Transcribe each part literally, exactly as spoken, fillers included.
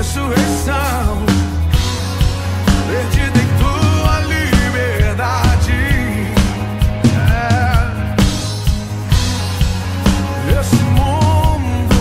ressurreição, perdida em tua liberdade. É. Esse mundo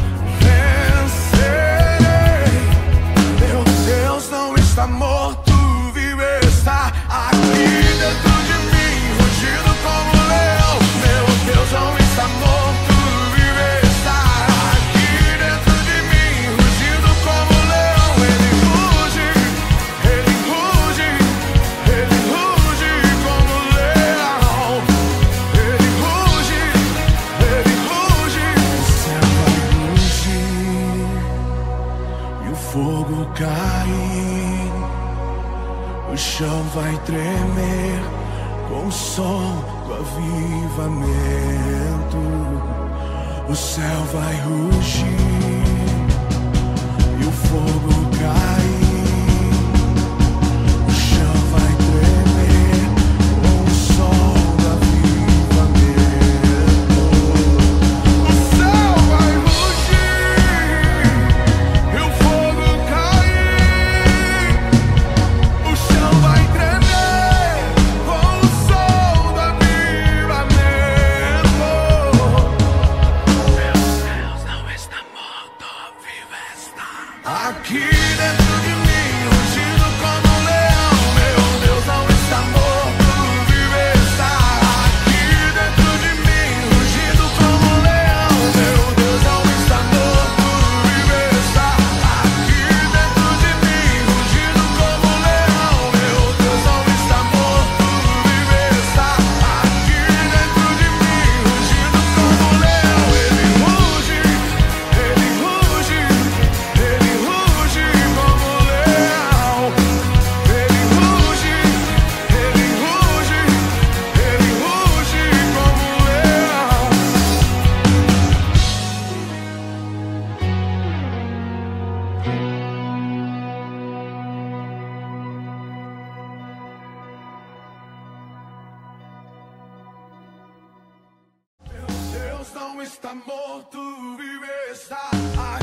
vencerei. Meu Deus não está morto, vive, está aqui dentro de mim, rugindo como um leão. Meu Deus não está morto, vive, está aqui dentro de mim, rugindo como um leão. Ele ruge, ele ruge, ele ruge como um leão. Ele ruge, ele ruge. O céu vai rugir e o fogo cair. O chão vai tremer com o som do avivamento. O céu vai rugir e o fogo cair. O chão vai tremer com o som do avivamento. O céu vai rugir e o fogo cair. O chão vai tremer com o som do avivamento. Meu Deus não está morto, vivo está aqui dentro de mim, rugindo como um leão. Meu Deus não está morto, vivo está aqui dentro de mim, rugindo como um leão. Meu Deus não está morto, vivo está aqui dentro de mim, rugindo como um leão. Meu Deus não está morto, vivo está aqui dentro de mim, rugindo como um leão. Ele ruge, ele ruge, ele ruge como um leão. Ele ruge, ele ruge, ele ruge como um leão. Meu Deus não está morto, vive, está aqui.